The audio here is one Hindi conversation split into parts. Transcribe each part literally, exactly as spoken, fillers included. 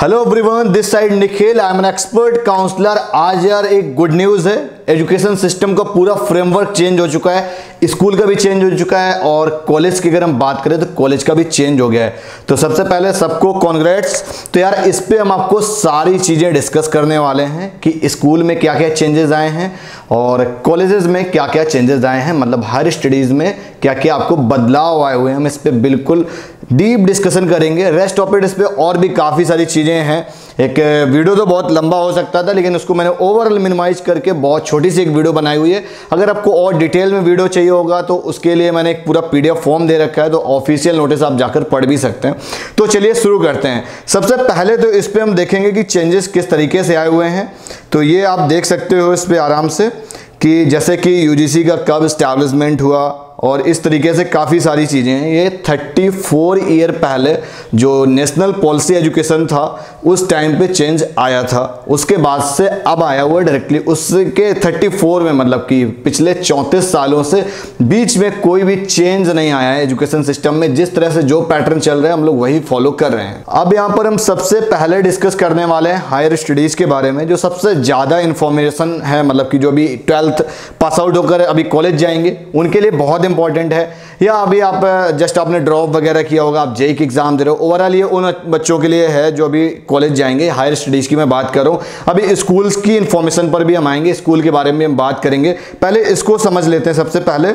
Hello everyone, this side Nikhil, I am an expert counsellor. आज यार एक गुड न्यूज़ है, एजुकेशन सिस्टम का पूरा फ्रेमवर्क चेंज हो चुका है, स्कूल का भी चेंज हो चुका है और कॉलेज की अगर हम बात करें तो कॉलेज का भी चेंज हो गया है। तो सबसे पहले सबको कॉन्ग्रेट्स। तो यार इस पे हम आपको सारी चीज़ें डिस्कस करने वाले हैं कि स्कूल में क्या क्या चेंजेस आए हैं और कॉलेजेस में क्या क्या चेंजेस आए हैं, मतलब हायर स्टडीज़ में क्या क्या आपको बदलाव आए हुए हैं। हम इस पर बिल्कुल डीप डिस्कशन करेंगे। रेस्ट ऑफ इट इस पे और भी काफ़ी सारी चीज़ें हैं। एक वीडियो तो बहुत लंबा हो सकता था, लेकिन उसको मैंने ओवरऑल मिनिमाइज करके बहुत छोटी सी एक वीडियो बनाई हुई है। अगर आपको और डिटेल में वीडियो चाहिए होगा तो उसके लिए मैंने एक पूरा पीडीएफ फॉर्म दे रखा है, तो ऑफिशियल नोटिस आप जाकर पढ़ भी सकते हैं। तो चलिए शुरू करते हैं। सबसे पहले तो इस पर हम देखेंगे कि चेंजेस किस तरीके से आए हुए हैं। तो ये आप देख सकते हो इस पर आराम से कि जैसे कि यूजीसी का कब इस्टेब्लिशमेंट हुआ और इस तरीके से काफ़ी सारी चीज़ें हैं। ये चौंतीस ईयर पहले जो नेशनल पॉलिसी एजुकेशन था उस टाइम पे चेंज आया था, उसके बाद से अब आया हुआ डायरेक्टली उसके चौंतीस में, मतलब कि पिछले चौंतीस सालों से बीच में कोई भी चेंज नहीं आया है एजुकेशन सिस्टम में। जिस तरह से जो पैटर्न चल रहा है हम लोग वही फॉलो कर रहे हैं। अब यहाँ पर हम सबसे पहले डिस्कस करने वाले हैं हायर स्टडीज़ के बारे में, जो सबसे ज़्यादा इंफॉर्मेशन है, मतलब कि जो अभी ट्वेल्थ पास आउट होकर अभी कॉलेज जाएंगे उनके लिए बहुत इंपॉर्टेंट है, या अभी आप जस्ट आपने ड्रॉप वगैरह किया होगा, आप जेई की एग्जाम दे रहे हो, ओवरऑल ये उन बच्चों के लिए है जो अभी कॉलेज जाएंगे। हायर स्टडीज़ की मैं बात कर रहा हूँ। अभी स्कूल्स की इंफॉर्मेशन पर भी हम आएंगे, स्कूल के बारे में हम बात करेंगे। पहले इसको समझ लेते हैं। सबसे पहले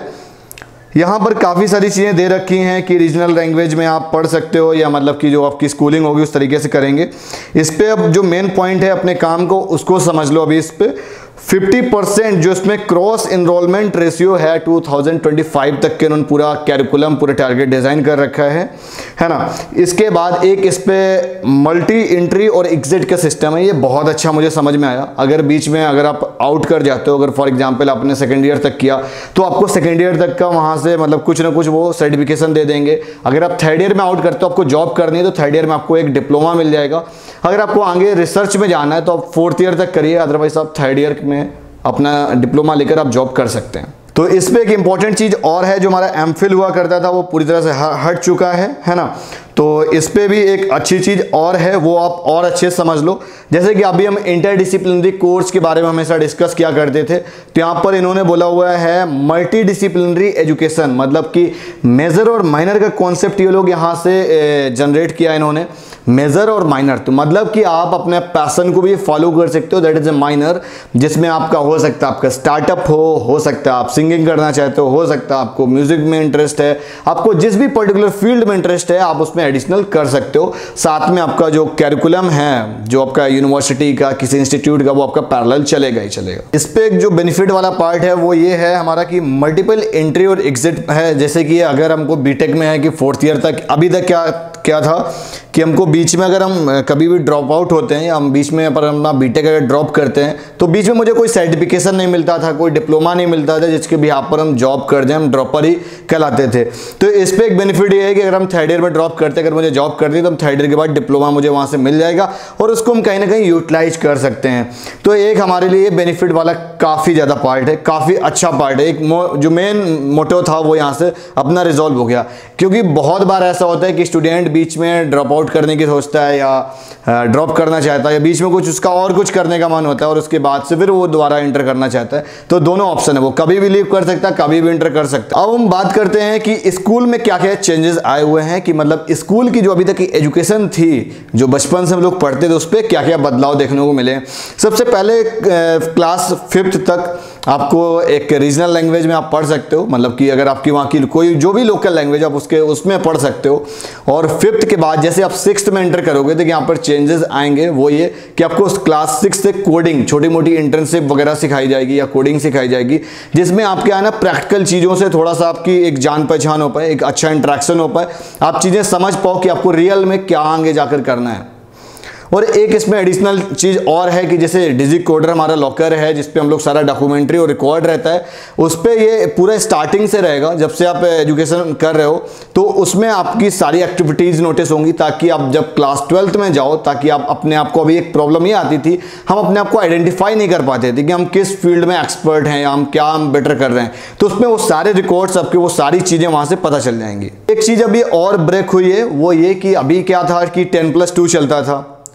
यहाँ पर काफ़ी सारी चीज़ें दे रखी हैं कि रीजनल लैंग्वेज में आप पढ़ सकते हो, या मतलब कि जो आपकी स्कूलिंग होगी उस तरीके से करेंगे। इस पर अब जो मेन पॉइंट है अपने काम को उसको समझ लो। अभी इस पर फिफ्टी परसेंट जो इसमें क्रॉस इनरोलमेंट रेशियो है दो हज़ार पच्चीस तक के उन्होंने पूरा कैरिकुलम पूरा टारगेट डिज़ाइन कर रखा है है ना। इसके बाद एक इस पे मल्टी एंट्री और एग्जिट का सिस्टम है। ये बहुत अच्छा मुझे समझ में आया। अगर बीच में अगर आप आउट कर जाते हो, अगर फॉर एग्जांपल आपने सेकेंड ईयर तक किया तो आपको सेकेंड ईयर तक का वहाँ से मतलब कुछ ना कुछ वो सर्टिफिकेशन दे देंगे। अगर आप थर्ड ईयर में आउट करते हो, आपको जॉब करनी है तो थर्ड ईयर में आपको एक डिप्लोमा मिल जाएगा। अगर आपको आगे रिसर्च में जाना है तो आप फोर्थ ईयर तक करिए, अदरवाइज आप थर्ड ईयर में अपना डिप्लोमा लेकर आप जॉब कर सकते हैं। तो इस पे एक इंपॉर्टेंट चीज़ और है, जो हमारा एमफिल हुआ करता था वो पूरी तरह से हट चुका है है ना। तो इस पे भी एक अच्छी चीज़ और है, वो आप और अच्छे से समझ लो। जैसे कि अभी हम इंटरडिसिप्लिनरी कोर्स के बारे में हमेशा डिस्कस किया करते थे, तो यहाँ पर इन्होंने बोला हुआ है मल्टी डिसिप्लिनरी एजुकेशन, मतलब कि मेजर और माइनर का कॉन्सेप्ट ये लोग यहाँ से जनरेट किया इन्होंने। मेजर और माइनर, तो मतलब कि आप अपने पैशन को भी फॉलो कर सकते हो, दैट इज ए माइनर, जिसमें आपका हो सकता है आपका स्टार्टअप हो हो सकता है आप सिंगिंग करना चाहते हो हो सकता है आपको म्यूजिक में इंटरेस्ट है, आपको जिस भी पर्टिकुलर फील्ड में इंटरेस्ट है आप उसमें एडिशनल कर सकते हो। साथ में आपका जो कैरिकुलम है जो आपका यूनिवर्सिटी का किसी इंस्टीट्यूट का वो आपका पैरेलल चलेगा ही चलेगा। इस पे एक जो बेनिफिट वाला पार्ट है वो ये है हमारा कि मल्टीपल एंट्री और एग्जिट है। जैसे कि अगर हमको बीटेक में है कि फोर्थ ईयर तक, अभी तक क्या क्या था कि हमको बीच में अगर हम कभी भी ड्रॉप आउट होते हैं या हम बीच में पर हम बीटेक अगर ड्रॉप करते हैं तो बीच में मुझे कोई सर्टिफिकेशन नहीं मिलता था, कोई डिप्लोमा नहीं मिलता था जिसके भी यहाँ पर हम जॉब कर दें, हम ड्रॉपर ही कहलाते थे। तो इस पे एक बेनिफिट ये है कि अगर हम थर्ड ईयर में ड्रॉप करते हैं, अगर मुझे जॉब करती है तो हम थर्ड ईयर के बाद डिप्लोमा मुझे वहाँ से मिल जाएगा और उसको हम कहीं ना कहीं यूटिलाइज कर सकते हैं। तो एक हमारे लिए बेनिफिट वाला काफ़ी ज़्यादा पार्ट है, काफ़ी अच्छा पार्ट है। एक जो मेन मोटो था वो यहाँ से अपना रिजॉल्व हो गया, क्योंकि बहुत बार ऐसा होता है कि स्टूडेंट बीच में ड्रॉप आउट करने की सोचता है या ड्रॉप करना चाहता है, या बीच में कुछ उसका और कुछ करने का मन होता है और उसके बाद से फिर वो दोबारा इंटर करना चाहता है। तो दोनों ऑप्शन है, वो कभी भी लीव कर सकता है, कभी भी इंटर कर सकता है। अब हम बात करते हैं कि स्कूल में क्या क्या चेंजेस आए हुए हैं, कि मतलब स्कूल की जो अभी तक की एजुकेशन थी, जो बचपन से हम लोग पढ़ते थे, उस पर क्या क्या बदलाव देखने को मिले। सबसे पहले क्लास फिफ्थ तक आपको एक रीजनल लैंग्वेज में आप पढ़ सकते हो, मतलब कि अगर आपकी वहाँ की कोई जो भी लोकल लैंग्वेज आप उसके उसमें पढ़ सकते हो। और फिफ्थ के बाद जैसे आप सिक्स्थ में एंटर करोगे तो यहाँ पर चेंजेस आएंगे, वो ये कि आपको क्लास सिक्स से कोडिंग, छोटी मोटी इंटर्नशिप वगैरह सिखाई जाएगी या कोडिंग सिखाई जाएगी, जिसमें आपके आना प्रैक्टिकल चीज़ों से थोड़ा सा आपकी एक जान पहचान हो पाए, एक अच्छा इंटरेक्शन हो पाए, आप चीज़ें समझ पाओ कि आपको रियल में क्या आगे जाकर करना है। और एक इसमें एडिशनल चीज़ और है कि जैसे डिजी कोडर हमारा लॉकर है जिस पे हम लोग सारा डॉक्यूमेंट्री और रिकॉर्ड रहता है, उस पर ये पूरा स्टार्टिंग से रहेगा। जब से आप एजुकेशन कर रहे हो तो उसमें आपकी सारी एक्टिविटीज़ नोटिस होंगी, ताकि आप जब क्लास ट्वेल्थ में जाओ, ताकि आप अपने आप को, अभी एक प्रॉब्लम ये आती थी हम अपने आप को आइडेंटिफाई नहीं कर पाते थे कि हम किस फील्ड में एक्सपर्ट हैं या हम क्या हम बेटर कर रहे हैं, तो उसमें वो सारे रिकॉर्ड्स आपके वो सारी चीज़ें वहाँ से पता चल जाएंगी। एक चीज़ अभी और ब्रेक हुई है, वो ये कि अभी क्या था कि टेन प्लस टू चलता था,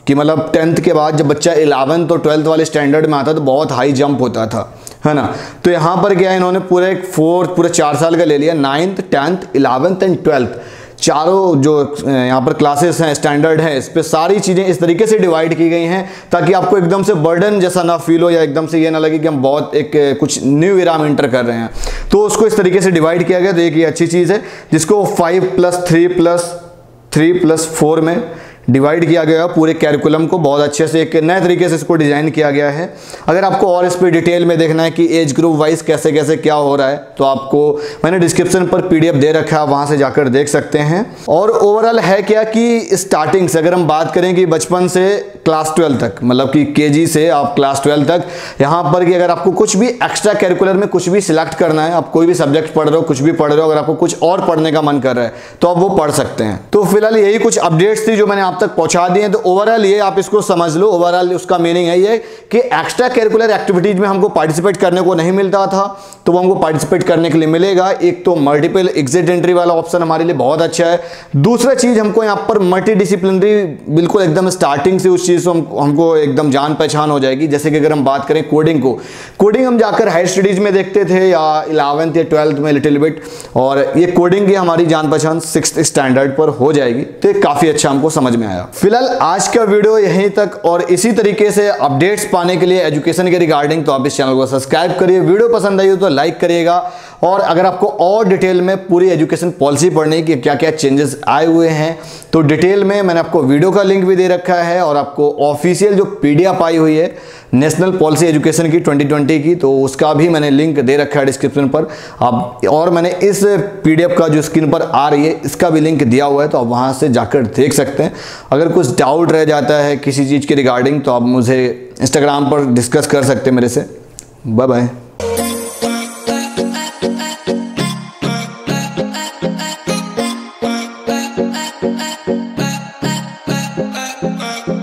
कि मतलब टेंथ के बाद जब बच्चा इलेवेंथ और ट्वेल्थ वाले स्टैंडर्ड में आता तो बहुत हाई जंप होता था, है ना। तो यहाँ पर क्या है, इन्होंने पूरे एक फोर्थ पूरे चार साल का ले लिया, ninth tenth eleventh and twelfth, चारों जो यहाँ पर क्लासेस हैं स्टैंडर्ड है, इस पे सारी चीज़ें इस तरीके से डिवाइड की गई हैं ताकि आपको एकदम से बर्डन जैसा ना फील हो या एकदम से ये ना लगे कि हम बहुत एक कुछ न्यू इरा में इंटर कर रहे हैं। तो उसको इस तरीके से डिवाइड किया गया, तो एक ये अच्छी चीज़ है जिसको five plus three plus three plus four में डिवाइड किया गया पूरे कैरिकुलम को, बहुत अच्छे से एक नए तरीके से इसको डिज़ाइन किया गया है। अगर आपको और इस पर डिटेल में देखना है कि एज ग्रुप वाइज कैसे कैसे क्या हो रहा है तो आपको मैंने डिस्क्रिप्शन पर पीडीएफ दे रखा है, वहाँ से जाकर देख सकते हैं। और ओवरऑल है क्या कि स्टार्टिंग से अगर हम बात करें कि बचपन से क्लास ट्वेल्थ तक, मतलब कि केजी से आप क्लास ट्वेल्थ तक, यहाँ पर कि अगर आपको कुछ भी एक्स्ट्रा कैरिकुलर में कुछ भी सिलेक्ट करना है, आप कोई भी सब्जेक्ट पढ़ रहे हो, कुछ भी पढ़ रहे हो, अगर आपको कुछ और पढ़ने का मन कर रहा है तो आप वो पढ़ सकते हैं। तो फिलहाल यही कुछ अपडेट्स थी जो मैंने आप तक पहुंचा दिए। तो ओवरऑल ये आप इसको समझ लो, ओवरऑल उसका मीनिंग है ये कि एक्स्ट्रा कैरिकुलर एक्टिविटीज में हमको पार्टिसिपेट करने को नहीं मिलता था, तो वो हमको पार्टिसिपेट करने के लिए मिलेगा। एक तो मल्टीपल एग्जिट एंट्री वाला ऑप्शन हमारे लिए बहुत अच्छा है। दूसरा चीज हमको यहाँ पर मल्टी डिसिप्लिनरी, बिल्कुल एकदम स्टार्टिंग से उस चीज को हमको एकदम जान पहचान हो जाएगी। जैसे कि अगर हम बात करें कोडिंग को, कोडिंग हम जाकर हायर स्टडीज में देखते थे या इलेवेंथ या ट्वेल्थ में लिटिल बिट, और ये कोडिंग की हमारी जान पहचान सिक्स्थ स्टैंडर्ड पर हो जाएगी। तो ये काफी अच्छा हमको समझ में आया। फिलहाल आज का वीडियो यहीं तक, और इसी तरीके से अपडेट्स पाने के लिए एजुकेशन के रिगार्डिंग तो आप इस चैनल को सब्सक्राइब करिए। वीडियो पसंद आई हो तो लाइक करिएगा, और अगर आपको और डिटेल में पूरी एजुकेशन पॉलिसी पढ़ने की क्या क्या चेंजेस आए हुए हैं तो डिटेल में मैंने आपको वीडियो का लिंक भी दे रखा है, और आपको ऑफिशियल जो पीडीएफ आई हुई है नेशनल पॉलिसी एजुकेशन की ट्वेंटी ट्वेंटी की, तो उसका भी मैंने लिंक दे रखा है डिस्क्रिप्शन पर आप, और मैंने इस पीडीएफ का जो स्क्रीन पर आ रही है इसका भी लिंक दिया हुआ है, तो आप वहां से जाकर देख सकते हैं। अगर कुछ डाउट रह जाता है किसी चीज़ के रिगार्डिंग तो आप मुझे इंस्टाग्राम पर डिस्कस कर सकते हैं मेरे से। Bye bye. Uh, uh, uh.